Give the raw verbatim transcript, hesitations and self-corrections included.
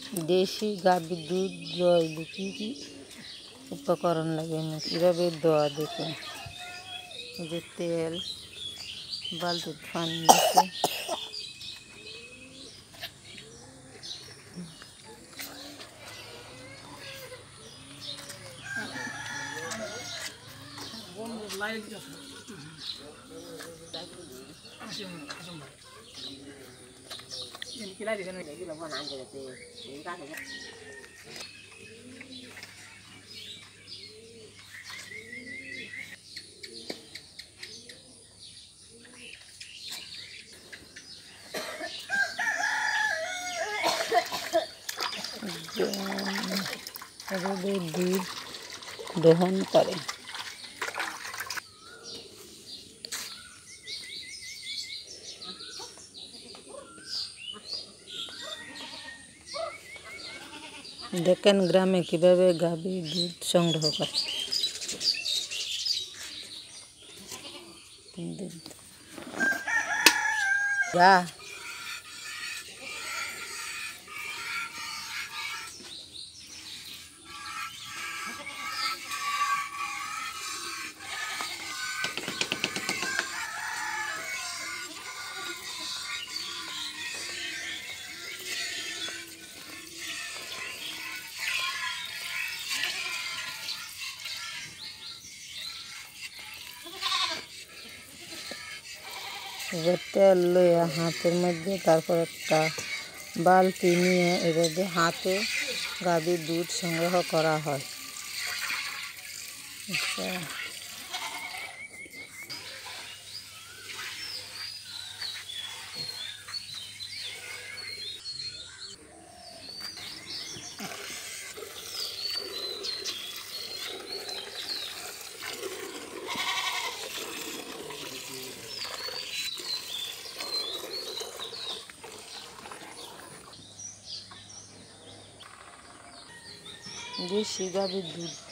দেশি গাভীর দুধ দোয়াইলে কী কী উপকরণ লাগে না কীভাবে দোয়া দেখুন। এই যে তেল, বালতির পানি আছে, এভাবে দুধ দহন করে। দেখেন গ্রামে কিভাবে গাভী দুধ সংগ্রহ করে। যা এবার তেল লইয়া হাতের মধ্যে, তারপর একটা বালতি নিয়ে এভাবে হাতে গাভীর দুধ সংগ্রহ করা হয়। আচ্ছা, দেশি গাভীর দুধ